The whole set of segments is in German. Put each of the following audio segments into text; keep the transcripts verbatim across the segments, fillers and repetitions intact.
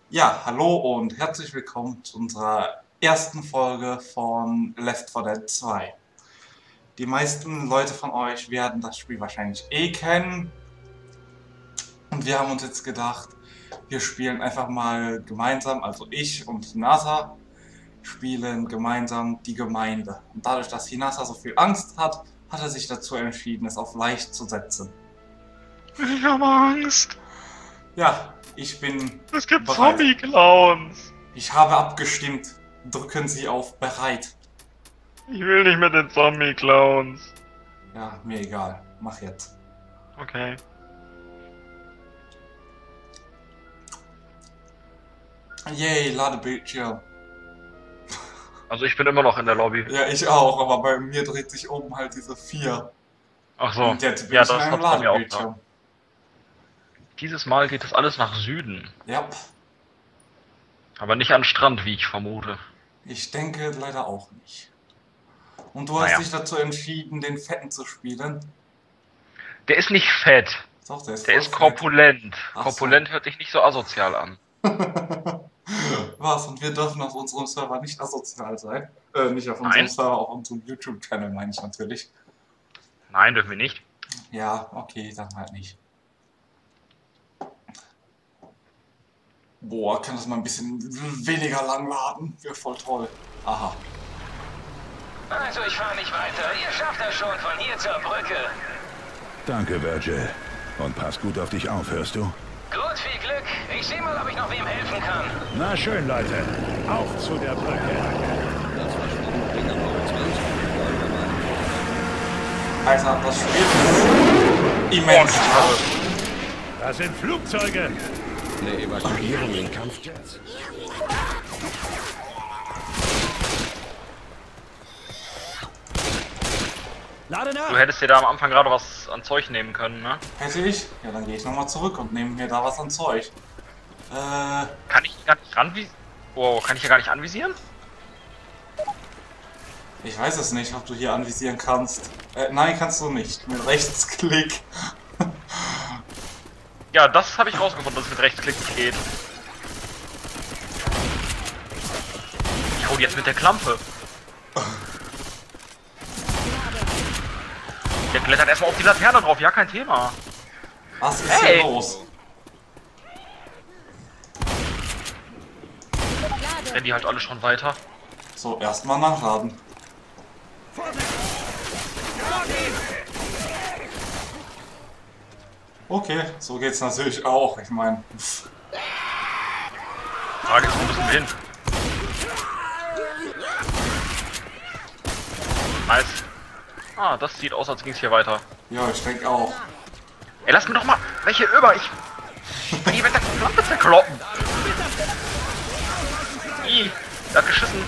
Ja, hallo und herzlich willkommen zu unserer ersten Folge von Left four Dead zwei. Die meisten Leute von euch werden das Spiel wahrscheinlich eh kennen und wir haben uns jetzt gedacht, wir spielen einfach mal gemeinsam, also ich und Hinata spielen gemeinsam die Gemeinde. Und dadurch, dass Hinata so viel Angst hat, hat er sich dazu entschieden, es auf leicht zu setzen. Ich habe Angst. Ja, ich bin Es gibt bereit. Zombie-Clowns. Ich habe abgestimmt. Drücken Sie auf bereit. Ich will nicht mit den Zombie-Clowns. Ja, mir egal. Mach jetzt. Okay. Yay, Ladebildschirm. Also ich bin immer noch in der Lobby. Ja, ich auch, aber bei mir dreht sich oben halt diese vier. Ach so. Und jetzt bin Ja, ich in das einem hat's bei mir auch Ladebildschirm. noch. Dieses Mal geht es alles nach Süden. Ja, Aber nicht an den Strand, wie ich vermute. ich denke leider auch nicht. Und du Naja. hast dich dazu entschieden, den Fetten zu spielen? Der ist nicht fett. Doch, der ist Der voll ist fett. korpulent. Ach so. Korpulent hört sich nicht so asozial an. Was? Und wir dürfen auf unserem Server nicht asozial sein? Äh, nicht auf unserem Nein. Server, auf unserem YouTube-Channel meine ich natürlich. Nein, dürfen wir nicht. Ja, okay, dann halt nicht. Boah, kann das mal ein bisschen weniger lang laden? Wäre voll toll. Aha. Also ich fahre nicht weiter. Ihr schafft das schon von hier zur Brücke. Danke, Virgil. Und pass gut auf dich auf, hörst du? Gut, viel Glück. Ich sehe mal, ob ich noch wem helfen kann. Na schön, Leute. Auf zu der Brücke. Alter, das Spiel ist immens toll. Das sind Flugzeuge. Eine Evakuierung in Kampfjets. Lade nach. Du hättest dir da am Anfang gerade was an Zeug nehmen können, ne? Hätte ich? Ja, dann gehe ich nochmal zurück und nehme mir da was an Zeug. Äh, Kann ich gar nicht ranvisieren? Wow, kann ich ja gar nicht anvisieren? ich weiß es nicht, ob du hier anvisieren kannst. Äh, nein, kannst du nicht. Mit Rechtsklick. Ja, das habe ich rausgefunden, dass es mit Rechtsklick nicht geht. Ich hau die jetzt mit der Klampe. Der klettert erstmal auf die Laterne drauf, ja, kein Thema. Was ist Hey. hier los? Rennen die halt alle schon weiter. So, erstmal nachladen. Okay, so geht's natürlich auch. Ich meine, Frage ist, wo müssen wir hin? Nice. Ah, das sieht aus, als ging es hier weiter. ja, ich denke auch. Ey, lass mir doch mal welche über. Ich will die mit der Klampe zerkloppen. Ih, der hat geschissen.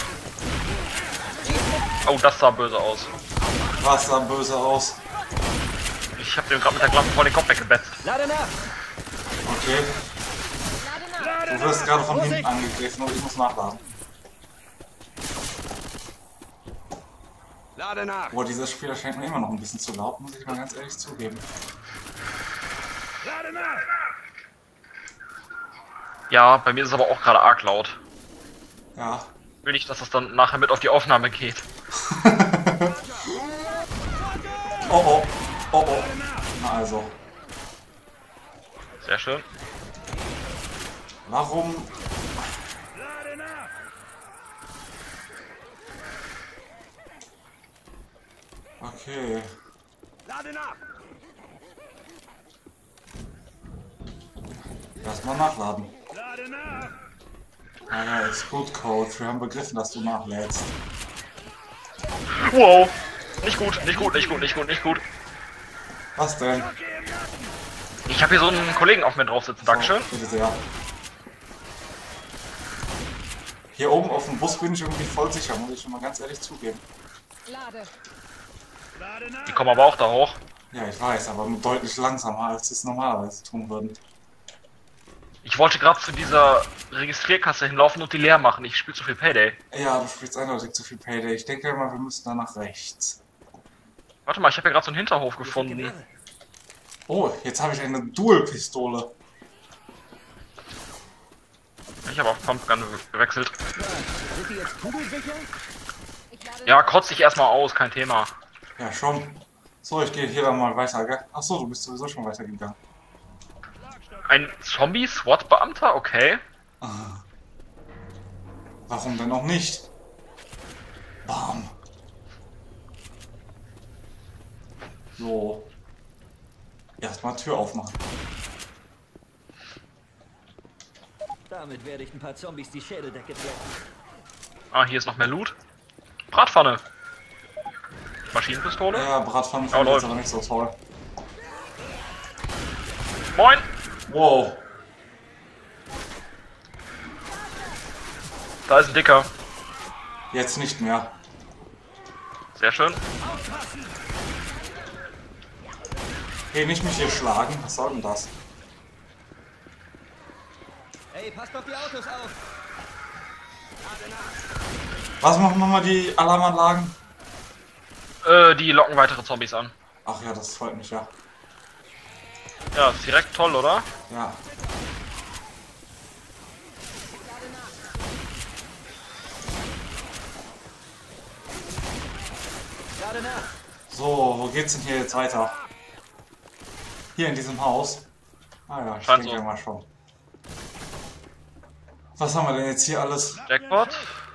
Oh, das sah böse aus. Was sah böse aus? Ich hab dem gerade mit der Klampe vor den Kopf weggebetzt. Lade nach. Okay. Du wirst gerade von hinten angegriffen und ich muss nachladen. Lade nach. Boah, dieses Spiel erscheint mir immer noch ein bisschen zu laut, muss ich mal ganz ehrlich zugeben. Lade nach. Ja, bei mir ist es aber auch gerade arg laut. Ja. Will nicht, dass das dann nachher mit auf die Aufnahme geht. Oh oh. Oh oh. Na also. Sehr schön. Warum? Lade nach. Okay. Lade nach. Erstmal nachladen. Lade nach. Ah ja, ist gut, Coach. Wir haben begriffen, dass du nachlädst. Wow. Nicht gut, nicht gut, nicht gut, nicht gut, nicht gut. Was denn? Ich habe hier so einen Kollegen auf mir drauf sitzen. Dankeschön. So, bitte sehr. Hier oben auf dem Bus bin ich irgendwie voll sicher, muss ich schon mal ganz ehrlich zugeben. Lade. Lade nach. Die kommen aber auch da hoch. Ja, ich weiß, aber deutlich langsamer, als sie es normalerweise tun würden. Ich wollte gerade zu dieser Registrierkasse hinlaufen und die leer machen. Ich spiele zu viel Payday. Ja, du spielst eindeutig zu viel Payday. Ich denke immer, wir müssen da nach rechts. Warte mal, ich habe ja gerade so einen Hinterhof gefunden. Oh, jetzt habe ich eine Dual-Pistole. Ich habe auf Pumpgun gewechselt. Sind die jetzt kugelsicher? Ja, kotz dich erstmal aus, kein Thema. Ja, schon. So, ich gehe hier dann mal weiter, gell? Achso, du bist sowieso schon weitergegangen. Ein Zombie-SWAT-Beamter? Okay. Ah. Warum denn auch nicht? Bam. So. Erstmal Tür aufmachen. Damit werde ich ein paar Zombies die Schädeldecke treffen. Ah, hier ist noch mehr Loot. Bratpfanne. Maschinenpistole. Ja, Bratpfanne Oh, finde ich jetzt läuft. aber nicht so toll. Moin. Wow. Da ist ein Dicker. Jetzt nicht mehr. Sehr schön. Hey, nicht mich hier schlagen. Was soll denn das? Hey, passt auf die Autos auf! Was machen nochmal die Alarmanlagen? Äh, die locken weitere Zombies an. Ach ja, das freut mich ja. Ja, ist direkt toll, oder? Ja. Gerade nach! So, wo geht's denn hier jetzt weiter? Hier in diesem Haus. Ah ja, ich Scheint denke so. mal schon. Was haben wir denn jetzt hier alles? Jackpot.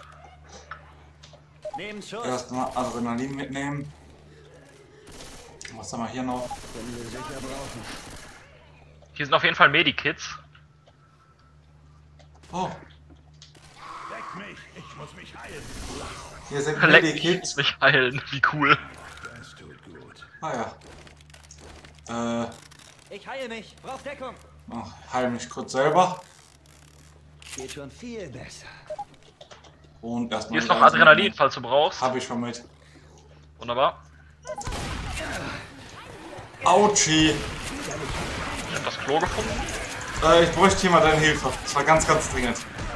Nehmen Schuss! Erstmal Adrenalin mitnehmen. Was haben wir hier noch? Können wir sicher brauchen. Hier sind auf jeden Fall Medikits. Oh, Deck mich, ich muss mich heilen. hier sind Leck mich, ich Medikits. muss mich heilen. Wie cool. Das tut gut. Ah ja. Äh, Ich heile mich! Brauch Deckung! ach, heil mich kurz selber. Geht schon viel besser. Und erstmal. Hier ist noch Adrenalin, falls du brauchst. Habe ich schon mit. Wunderbar. Autschi. Ich hab das Klo gefunden. Äh, ich bräuchte hier mal deine Hilfe. Das war ganz, ganz dringend.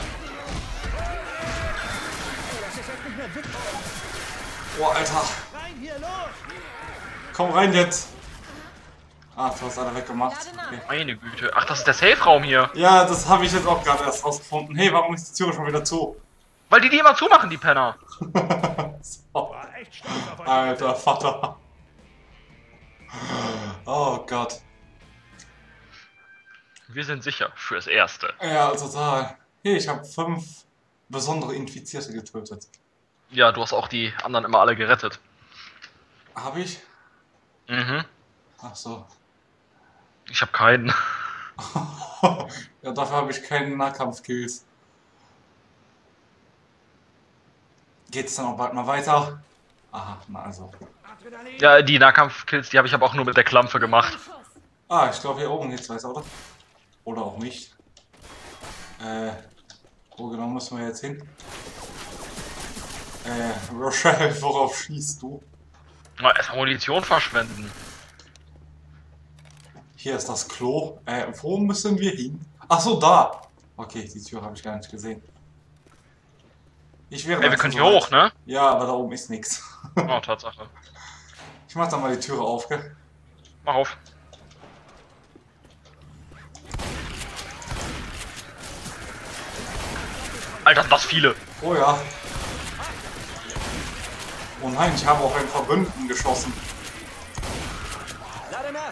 Oh, Alter. Rein hier, los! Komm rein jetzt. Ah, du hast alle weggemacht. Okay. Meine Güte. Ach, das ist der Safe-Raum hier. Ja, das habe ich jetzt auch gerade erst rausgefunden. Hey, warum ist die Tür schon wieder zu? Weil die die immer zumachen, die Penner. So. War echt stolz auf euch. Alter Vater. Oh Gott. Wir sind sicher fürs Erste. Ja, total. Hey, ich habe fünf besondere Infizierte getötet. Ja, du hast auch die anderen immer alle gerettet. Habe ich? Mhm. Ach so. Ich habe keinen. Ja, dafür habe ich keine Nahkampfkills. Geht's dann auch bald mal weiter? Aha, na also. Adrenalin! Ja, die Nahkampfkills, die habe ich aber auch nur mit der Klampfe gemacht. Ah, ich glaube hier oben geht's weiter, oder? Oder auch nicht. Äh, wo genau müssen wir jetzt hin? Äh, Rochelle, worauf schießt du? Mal erstmal Munition verschwenden. Hier ist das Klo. Äh, wo müssen wir hin? Ach so, da. Okay, die Tür habe ich gar nicht gesehen. Ich wäre Ey, wir langsam können hier soweit. hoch, ne? Ja, aber da oben ist nichts. Oh, Tatsache. Ich mach dann mal die Türe auf, gell? Mach auf. Alter, sind das viele. Oh ja. Oh nein, ich habe auf einen Verbündeten geschossen. Lade nach!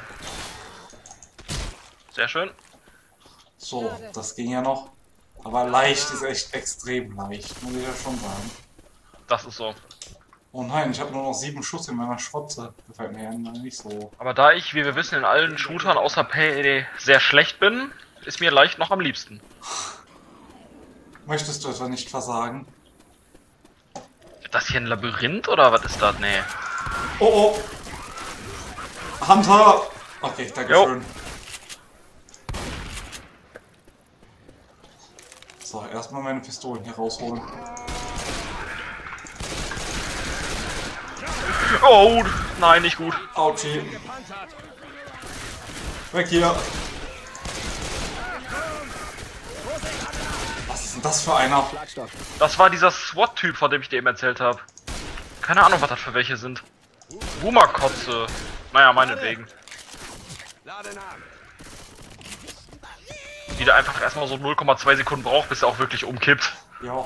Sehr schön. So, das ging ja noch. Aber leicht ist echt extrem leicht, muss ich ja schon sagen. Das ist so. Oh nein, ich habe nur noch sieben Schuss in meiner Schrotze. Gefällt mir ja nicht so. Aber da ich, wie wir wissen, in allen Shootern außer Payday sehr schlecht bin, ist mir leicht noch am liebsten. Möchtest du etwa nicht versagen? Ist das hier ein Labyrinth oder was ist das? Nee. Oh oh! Hunter! Okay, danke Jo. schön. So, erstmal meine Pistolen hier rausholen. Oh, nein, nicht gut. Autschi! Weg hier! Was ist denn das für einer? Schlagstock! Das war dieser SWAT-Typ, von dem ich dir eben erzählt habe. Keine Ahnung, was das für welche sind. Boomer-Kotze. Naja, meinetwegen. Lade nach! die da einfach erstmal so null Komma zwei Sekunden braucht, bis er auch wirklich umkippt. Ja.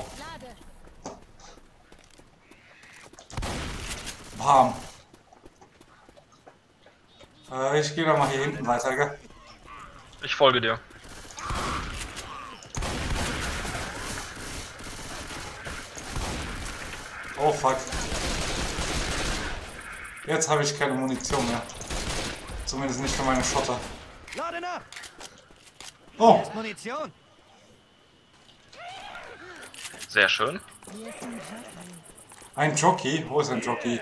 Bam. Äh, ich gehe doch mal hier hinten weiter, gell? Ich folge dir. Oh fuck. Jetzt habe ich keine Munition mehr. Zumindest nicht für meine Schotter. Lade nach! Oh, Munition! Sehr schön. ein Jockey. Wo ist ein Jockey?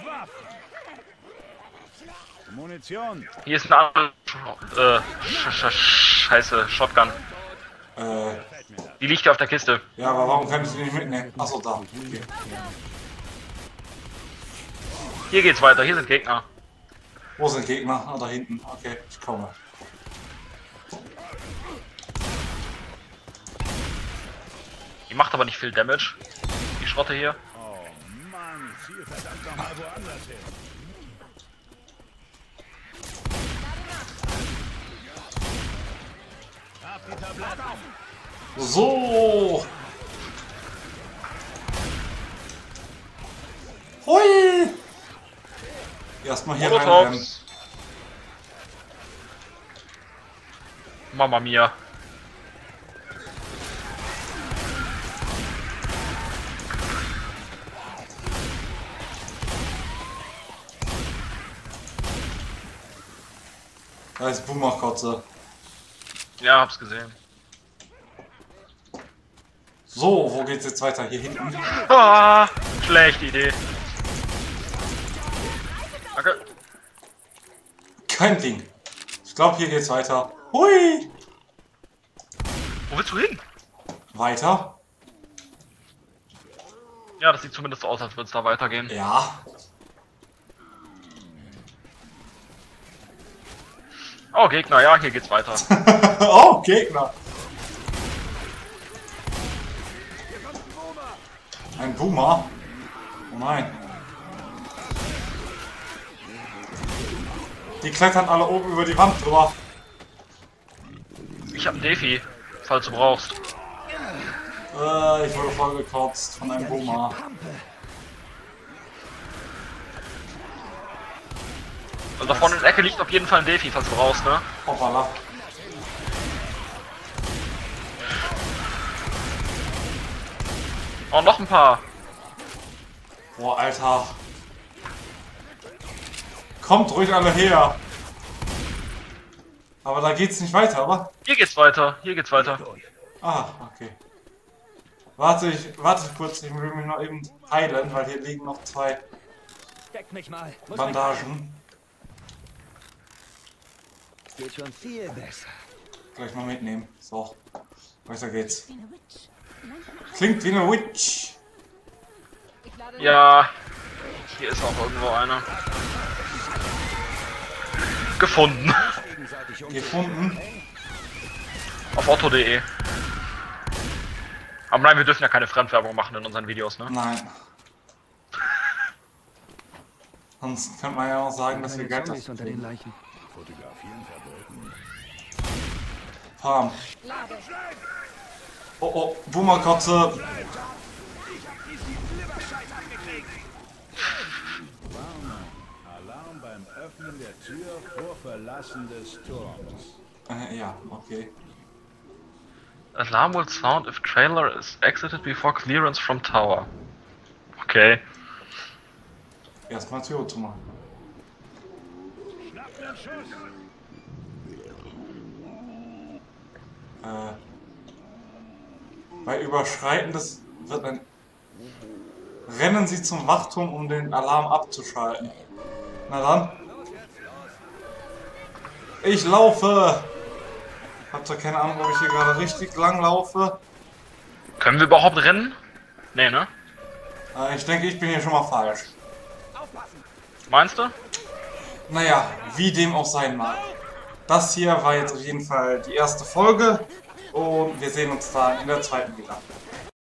Munition. Hier ist eine andere äh, sch sch scheiße Shotgun. Äh, Die liegt hier auf der Kiste. ja, aber warum kann ich die nicht mitnehmen? Achso, da. Okay. Hier geht's weiter, hier sind Gegner. Wo sind Gegner? Ah, da hinten. Okay, ich komme. Die macht aber nicht viel Damage. Die Schrotte hier. Oh Mann, ziel verdammt nochmal woanders hin. So. Hui. Erstmal hier reinrennen. Molotovs. Mama mia. Da ist Boomerkotze. Ja, hab's gesehen. So, wo geht's jetzt weiter? Hier hinten. Ah, schlechte Idee. Danke. Kein Ding. Ich glaube, hier geht's weiter. Hui. Wo willst du hin? Weiter? Ja, das sieht zumindest so aus, als würde es da weitergehen. Ja. Oh, Gegner, ja, hier geht's weiter. Oh, Gegner. Ein Boomer? Oh nein. Die klettern alle oben über die Wand drüber. Ich hab einen Defi, falls du brauchst. Äh, ich wurde vollgekotzt von einem Boomer. Also da vorne in der Ecke liegt auf jeden Fall ein Defi, falls du brauchst, ne? Hoppala. Oh, noch ein paar. Boah, Alter. Kommt ruhig alle her. Aber da geht's nicht weiter, oder? Hier geht's weiter, hier geht's weiter. Ah, okay. Warte, ich warte kurz, ich will mich noch eben heilen, weil hier liegen noch zwei Deck mich mal. Muss Bandagen. weg. Geht schon viel besser. Gleich mal mitnehmen. So, weiter geht's. Klingt wie eine Witch. Ja, hier ist auch irgendwo einer. Gefunden. Gefunden. Auf otto punkt de. Aber nein, wir dürfen ja keine Fremdwerbung machen in unseren Videos, ne? Nein. Sonst könnte man ja auch sagen, dass wir Geld Zombies unter den kriegen. Leichen. Fotografieren verboten. Pam. Oh oh, Boomerkotze. Alarm beim Öffnen der Tür vor Verlassen des Turms. Äh, ja, okay. Alarm will sound if trailer is exited before clearance from tower. Okay. Erstmal Tür zu machen. Äh, bei Überschreiten des wird ein... Rennen Sie zum Wachturm, um den Alarm abzuschalten. Na dann. Ich laufe! Habt ihr keine Ahnung, ob ich hier gerade richtig lang laufe? Können wir überhaupt rennen? Nee, ne? Äh, ich denke, ich bin hier schon mal falsch. Meinst du? Naja, wie dem auch sein mag. Das hier war jetzt auf jeden Fall die erste Folge und wir sehen uns dann in der zweiten wieder.